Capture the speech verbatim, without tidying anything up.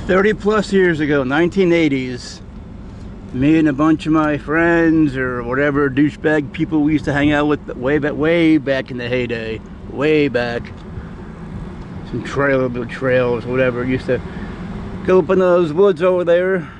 thirty plus years ago, nineteen eighties, me and a bunch of my friends or whatever douchebag people we used to hang out with way back, way back in the heyday, way back, some trail, trails, whatever, used to go up in those woods over there.